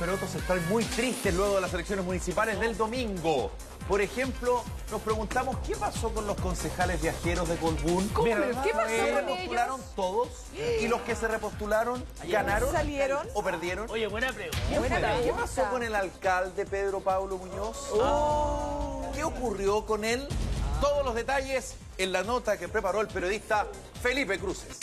pero otros están muy tristes luego de las elecciones municipales del domingo. Por ejemplo, nos preguntamos qué pasó con los concejales viajeros de Colbún. ¿Qué pasó con ¿Se repostularon ellos? todos? ¿Y los que se repostularon ganaron? ¿Salieron? ¿O perdieron? Oye, buena pregunta. ¿Qué pasó con el alcalde Pedro Pablo Muñoz? ¿Qué ocurrió con él? Todos los detalles en la nota que preparó el periodista Felipe Cruces.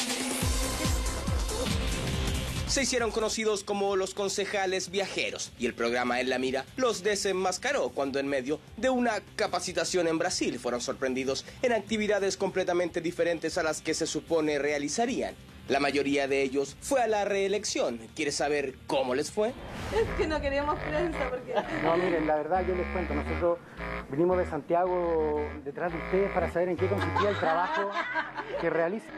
Se hicieron conocidos como los concejales viajeros y el programa En la Mira los desenmascaró cuando en medio de una capacitación en Brasil fueron sorprendidos en actividades completamente diferentes a las que se supone realizarían. La mayoría de ellos fue a la reelección. ¿Quieres saber cómo les fue? Es que no queríamos prensa porque... No, miren, la verdad yo les cuento, nosotros vinimos de Santiago detrás de ustedes para saber en qué consistía el trabajo que realizan.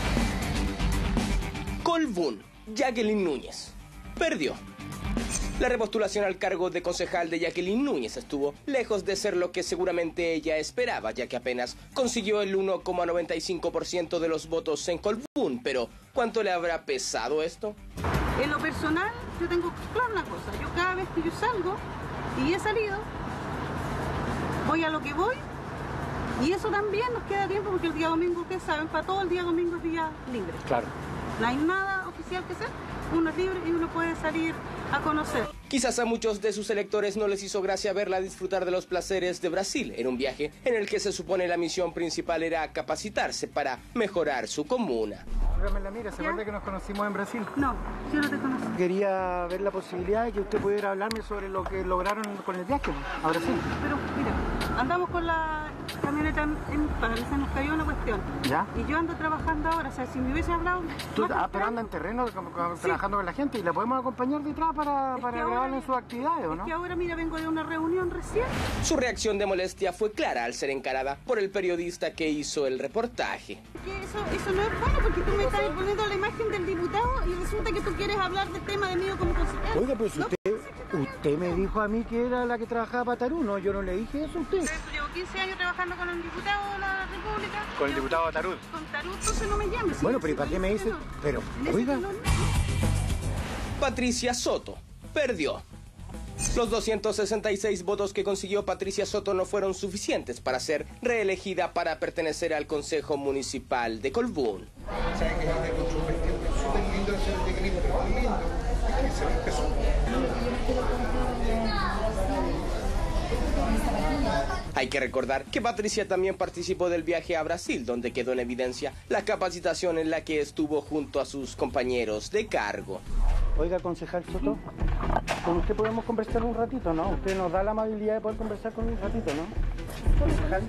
Colbún, Jacqueline Núñez, perdió. La repostulación al cargo de concejal de Jacqueline Núñez estuvo lejos de ser lo que seguramente ella esperaba, ya que apenas consiguió el 1,95% de los votos en Colbún. Pero, ¿cuánto le habrá pesado esto? En lo personal, yo tengo claro una cosa. Yo cada vez que yo salgo, y he salido, voy a lo que voy, y eso también nos queda tiempo, porque el día domingo, ustedes saben, para todo el día domingo es día libre. Claro. No hay nada oficial que hacer, uno es libre y uno puede salir a conocer. Quizás a muchos de sus electores no les hizo gracia verla disfrutar de los placeres de Brasil en un viaje en el que se supone la misión principal era capacitarse para mejorar su comuna. Dígame, mira, ¿se acuerda que nos conocimos en Brasil? No, yo no te conozco. Quería ver la posibilidad de que usted pudiera hablarme sobre lo que lograron con el viaje a Brasil. Pero mira, andamos con la camioneta en paro, se nos cayó una cuestión. ¿Ya? Y yo ando trabajando ahora, o sea, si me hubiese hablado... Pero anda en terreno trabajando con la gente y la podemos acompañar detrás para grabarle en sus actividades, ¿o no? Es que ahora, mira, vengo de una reunión recién. Su reacción de molestia fue clara al ser encarada por el periodista que hizo el reportaje. Que eso no es bueno, porque tú me estás poniendo la imagen del diputado y resulta que tú quieres hablar del tema de mí como consejero. Oiga, pero si usted me dijo a mí que era la que trabajaba para Tarú, ¿no? Yo no le dije eso a usted. Por eso llevo 15 años trabajando con el diputado de la República. ¿Con el diputado Tarú? Con Tarú, entonces no me llames. Bueno, pero ¿y para qué me dice? Pero, oiga... Patricia Soto perdió. Los 266 votos que consiguió Patricia Soto no fueron suficientes para ser reelegida para pertenecer al Consejo Municipal de Colbún. ¿Saben que yo me encontré un vestido súper lindo de ser de Grimo, pero muy lindo? Y se me empezó. Hay que recordar que Patricia también participó del viaje a Brasil, donde quedó en evidencia la capacitación en la que estuvo junto a sus compañeros de cargo. Oiga, concejal Soto, con usted podemos conversar un ratito, ¿no? Usted nos da la amabilidad de poder conversar con un ratito, ¿no? Concejal.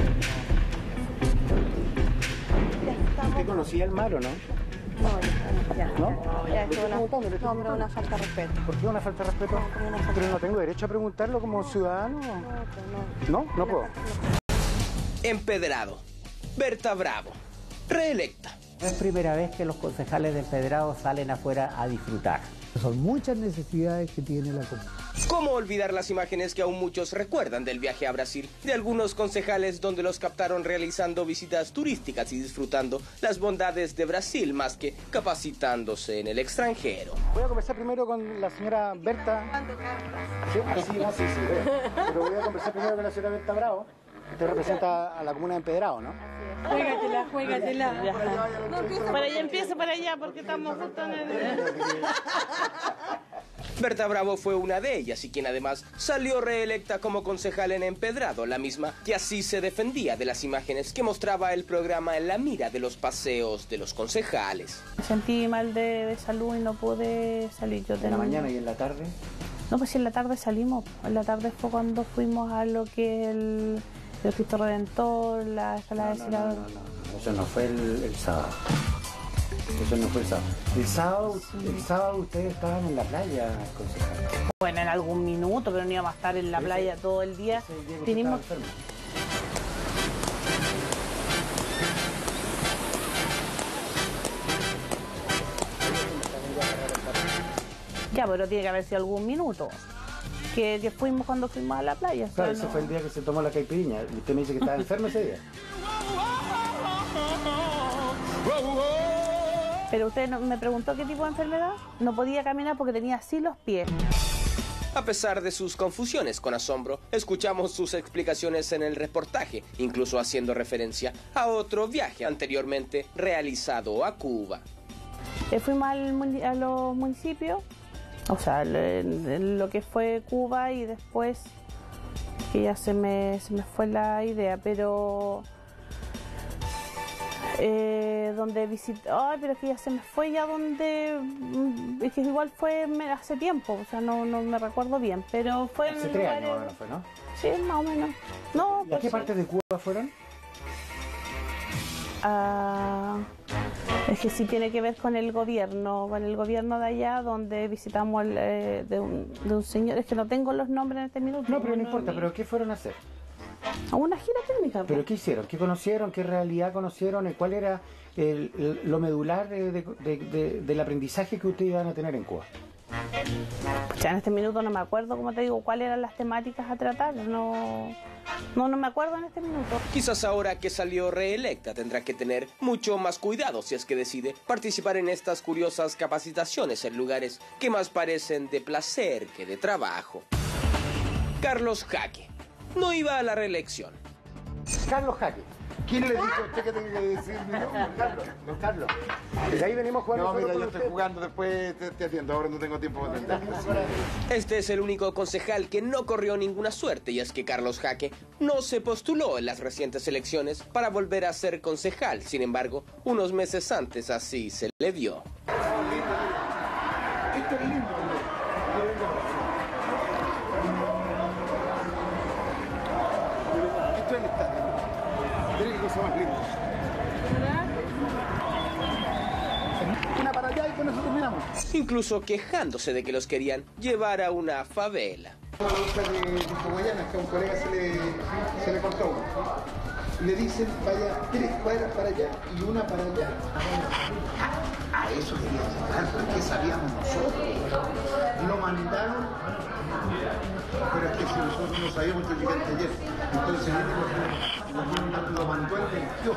¿Usted conocía el mar o no? No, ya. ¿No? Ya, es una falta de respeto. ¿Por qué una falta de respeto? Pero no tengo derecho a preguntarlo como ciudadano. ¿No? No puedo. Empedrado. Berta Bravo. Reelecta. No es primera vez que los concejales de Empedrado salen afuera a disfrutar. Son muchas necesidades que tiene la comunidad. ¿Cómo olvidar las imágenes que aún muchos recuerdan del viaje a Brasil de algunos concejales donde los captaron realizando visitas turísticas y disfrutando las bondades de Brasil más que capacitándose en el extranjero? Voy a conversar primero con la señora Berta. Sí, sí. Pero voy a conversar primero con la señora Berta Bravo. Usted representa a la comuna de Empedrado, ¿no? Juégatela. Para allá, empieza para allá, porque estamos justo en el... Berta Bravo fue una de ellas y quien además salió reelecta como concejal en Empedrado, la misma que así se defendía de las imágenes que mostraba el programa En la Mira de los paseos de los concejales. Me sentí mal de salud y no pude salir. ¿En la mañana y en la tarde? No, pues en la tarde salimos. En la tarde fue cuando fuimos a lo que es el Cristo Redentor, la escalada de Ciudad. No. Eso no fue el sábado. Eso no fue el sábado. El sábado ustedes estaban en la playa, concejal. Bueno, en algún minuto, pero no íbamos a estar en la playa todo el día. Vinimos... Ya, pero tiene que haber sido algún minuto. Que fuimos cuando fuimos a la playa. Claro, ese fue el día que se tomó la caipiriña. Y usted me dice que estaba enfermo ese día. Pero usted me preguntó qué tipo de enfermedad. No podía caminar porque tenía así los pies. A pesar de sus confusiones, con asombro, escuchamos sus explicaciones en el reportaje, incluso haciendo referencia a otro viaje anteriormente realizado a Cuba. Fuimos a los municipios, o sea, lo que fue Cuba, y después que ya se me fue la idea, pero donde visité, pero es que ya se me fue ya donde, es que igual fue hace tiempo, o sea, no me recuerdo bien, pero fue hace 3 años, ¿no fue, no? Sí, más o menos. No, ¿Y a qué partes de Cuba fueron? Es que sí tiene que ver con el gobierno de allá, donde visitamos de un señor, es que no tengo los nombres en este minuto. No, pero no importa, ¿pero qué fueron a hacer? A una gira técnica. ¿Pero qué hicieron? ¿Qué conocieron? ¿Qué realidad conocieron? ¿Cuál era lo medular del aprendizaje que ustedes iban a tener en Cuba? Ya en este minuto no me acuerdo, como te digo, cuáles eran las temáticas a tratar. No me acuerdo en este minuto. Quizás ahora que salió reelecta tendrá que tener mucho más cuidado si es que decide participar en estas curiosas capacitaciones en lugares que más parecen de placer que de trabajo. Carlos Jaque no iba a la reelección. Carlos Jaque. ¿Quién le dijo a usted que tenía que decir mi nombre? Carlos. Don Carlos. De ahí venimos jugando. No, mira, yo estoy jugando, después te atiendo, ahora no tengo tiempo de atender. Este es el único concejal que no corrió ninguna suerte, y es que Carlos Jaque no se postuló en las recientes elecciones para volver a ser concejal. Sin embargo, unos meses antes así se le vio. Esto es lindo. Esto es el estadio. Mira qué cosa más linda. Una para allá y con eso terminamos. Incluso quejándose de que los querían llevar a una favela. A la busca de Guayana, que a un colega se le cortó uno. Y le dicen, vaya 3 cuadras para allá y una para allá. A eso quería llegar, porque sabíamos nosotros. Lo mandaron, pero es que si nosotros no sabíamos que llegaste ayer. Entonces lo mandó el 28,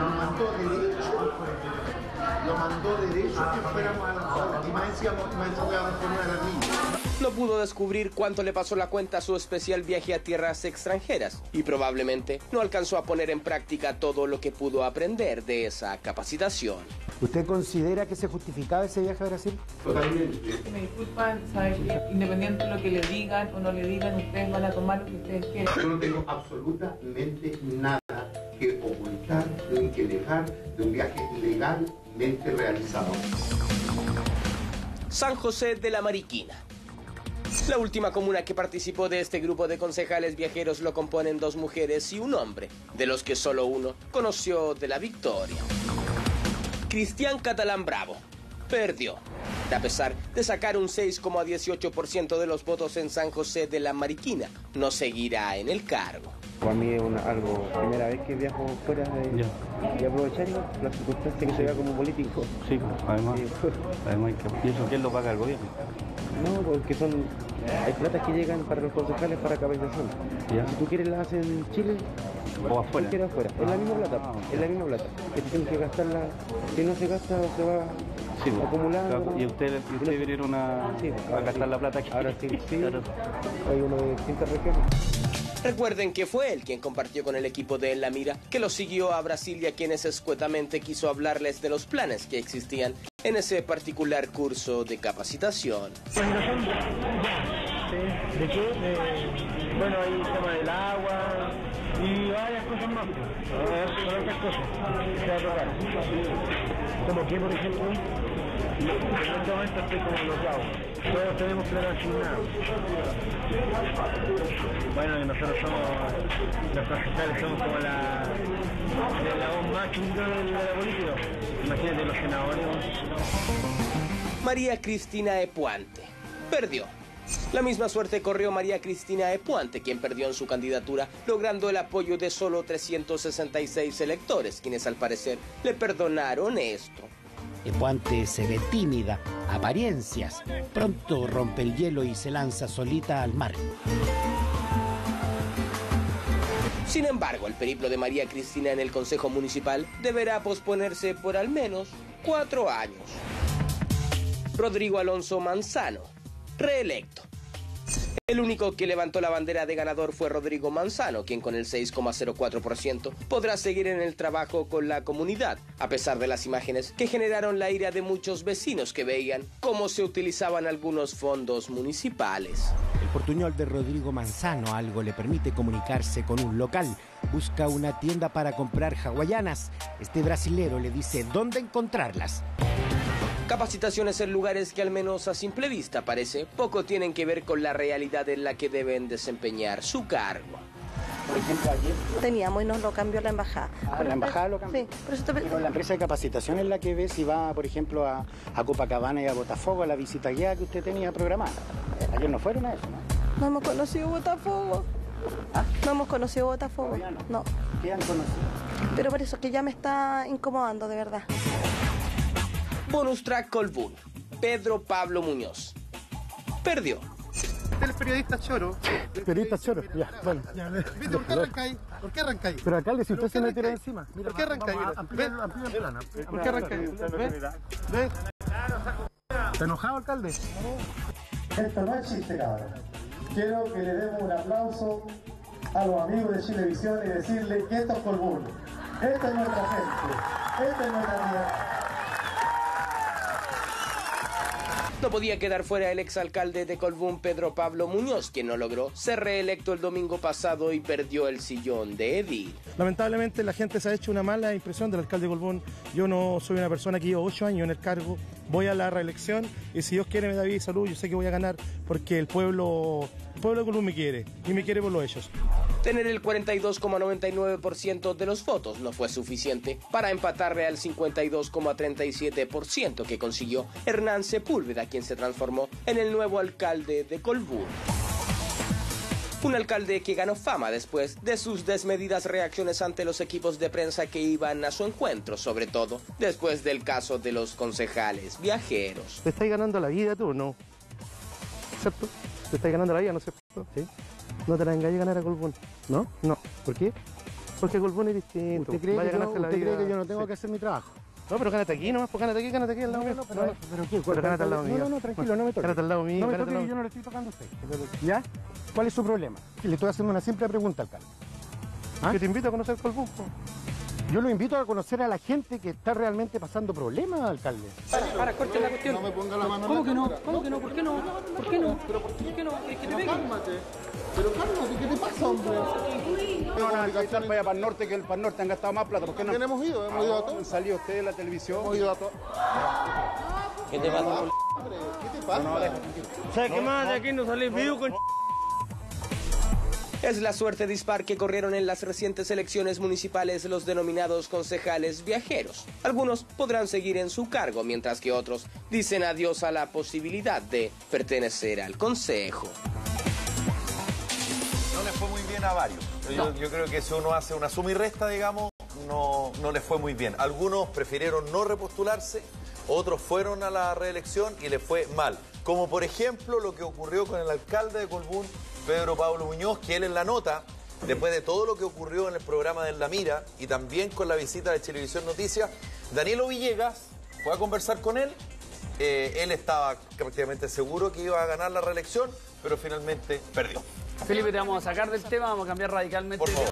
lo mandó derecho que fuéramos a la y más encima íbamos con una de las niñas. No pudo descubrir cuánto le pasó la cuenta a su especial viaje a tierras extranjeras y probablemente no alcanzó a poner en práctica todo lo que pudo aprender de esa capacitación. ¿Usted considera que se justificaba ese viaje a Brasil? Totalmente. Me disculpan, ¿sabes qué? Independiente de lo que le digan o no le digan, ustedes van a tomar lo que ustedes quieran. Yo no tengo absolutamente nada que ocultar ni que dejar de un viaje legalmente realizado. San José de la Mariquina. La última comuna que participó de este grupo de concejales viajeros lo componen 2 mujeres y un hombre, de los que solo uno conoció de la victoria. Cristian Catalán Bravo perdió, a pesar de sacar un 6,18% de los votos en San José de la Mariquina. No seguirá en el cargo. Para mí es algo, primera vez que viajo fuera y aprovechar las circunstancias que se vea como político. Sí, además, ¿y eso quién lo paga el gobierno? No, porque hay platas que llegan para los concejales para capacitación. Si tú quieres las haces en Chile o afuera. Si quieres afuera. Es la misma plata, es la misma plata. Que tienes que gastarla, si no se gasta se va acumulando. Claro. ¿Y usted vinieron a gastar la plata aquí? Ahora sí, claro. Hay uno de distintas regiones. Recuerden que fue él quien compartió con el equipo de En la Mira, que lo siguió a Brasil y a quienes escuetamente quiso hablarles de los planes que existían en ese particular curso de capacitación. ¿De qué? Bueno, hay el tema del agua y varias cosas más. Son otras cosas que se va a tocar. ¿Cómo qué, por ejemplo? En este momento estoy como bloqueado. Todos tenemos plata asignada. Bueno, nosotros somos los concejales, somos como la voz más chiquita de la política. Imagínate los senadores. María Cristina Epuante perdió. La misma suerte corrió María Cristina Epuante, quien perdió en su candidatura, logrando el apoyo de solo 366 electores, quienes al parecer le perdonaron esto. Epuante se ve tímida, apariencias. Pronto rompe el hielo y se lanza solita al mar. Sin embargo, el periplo de María Cristina en el Consejo Municipal deberá posponerse por al menos 4 años. Rodrigo Alonso Manzano, reelecto. El único que levantó la bandera de ganador fue Rodrigo Manzano, quien con el 6,04% podrá seguir en el trabajo con la comunidad, a pesar de las imágenes que generaron la ira de muchos vecinos que veían cómo se utilizaban algunos fondos municipales. El portuñol de Rodrigo Manzano algo le permite comunicarse con un local. Busca una tienda para comprar hawaianas. Este brasilero le dice dónde encontrarlas. Capacitaciones en lugares que al menos a simple vista parece poco tienen que ver con la realidad en la que deben desempeñar su cargo. Por ejemplo, ayer... Teníamos y nos lo cambió la embajada. Ah, la embajada lo cambió. Sí, por eso te... Pero la empresa de capacitación es la que ve si va, por ejemplo, a Copacabana y a Botafogo, a la visita guiada que usted tenía programada. Ayer no fueron a eso, ¿no? No hemos conocido Botafogo. ¿Ah? No hemos conocido Botafogo. No. ¿Qué han conocido? Pero por eso que ya me está incomodando, de verdad. Bonus track Colbún. Pedro Pablo Muñoz. Perdió. El periodista choro. Periodista choro, ya, bueno. ¿Viste por qué arrancáis? ¿Por qué arrancáis? Pero alcalde, si usted se me tira encima. ¿Por qué arrancáis? ¿Por qué arrancáis? ¿Ves? ¿Está enojado, alcalde? Esto no es chiste, cabrón. Quiero que le demos un aplauso a los amigos de Chilevisión y decirle que esto es Colbún. Esta es nuestra gente. Esta es nuestra vida. No podía quedar fuera el exalcalde de Colbún, Pedro Pablo Muñoz, quien no logró ser reelecto el domingo pasado y perdió el sillón de edil. Lamentablemente la gente se ha hecho una mala impresión del alcalde de Colbún. Yo no soy una persona que llevo 8 años en el cargo, voy a la reelección y si Dios quiere me da vida y salud, yo sé que voy a ganar porque el pueblo de Colbún me quiere y me quiere por los hechos. Tener el 42,99% de los votos no fue suficiente para empatarle al 52,37% que consiguió Hernán Sepúlveda, quien se transformó en el nuevo alcalde de Colbún. Un alcalde que ganó fama después de sus desmedidas reacciones ante los equipos de prensa que iban a su encuentro, sobre todo después del caso de los concejales viajeros. ¿Te estás ganando la vida tú, no? ¿Cierto? ¿Te estás ganando la vida, no es cierto? ¿Sí? No te la engañes a ganar a Colbún. ¿No? No. ¿Por qué? Porque Colbún es distinto. ¿Usted cree que yo no tengo que hacer mi trabajo? No, pero gánate aquí nomás, pues gánate aquí al lado mío. ¿Pero qué? Pero gánate al lado mío. No, tranquilo, no me toque. Gánate al lado mío. No me toque, yo no le estoy tocando a usted. ¿Ya? ¿Cuál es su problema? Le estoy haciendo una simple pregunta, alcalde. ¿Ah? Que te invito a conocer Colbún. Yo lo invito a conocer a la gente que está realmente pasando problemas, alcalde. Para, corte la cuestión. No me ponga la mano. ¿Cómo que no? ¿Cómo que no? ¿Por qué no? ¿Por qué no? ¿Pero por qué no? ¿Quieres que te pegue? Cálmate. Pero cálmate, ¿qué te pasa, hombre? No, para allá para el norte, que el para el norte han gastado más plata. ¿Por qué no? Hemos ido a todos. Han salido ustedes en la televisión. Hemos ido a todos. ¿Qué te pasa? ¿Qué te pasa? ¿Sabes qué más? De aquí no salís vivo con... Es la suerte dispar que corrieron en las recientes elecciones municipales los denominados concejales viajeros. Algunos podrán seguir en su cargo, mientras que otros dicen adiós a la posibilidad de pertenecer al consejo. No les fue muy bien a varios. Yo creo que si uno hace una suma y resta, digamos, no les fue muy bien. Algunos prefirieron no repostularse, otros fueron a la reelección y les fue mal. Como por ejemplo lo que ocurrió con el alcalde de Colbún, Pedro Pablo Muñoz, que él en la nota, después de todo lo que ocurrió en el programa de En la Mira y también con la visita de Chilevisión Noticias, Danilo Villegas fue a conversar con él. Él estaba prácticamente seguro que iba a ganar la reelección, pero finalmente perdió. Felipe, te vamos a sacar del tema, vamos a cambiar radicalmente. Por favor.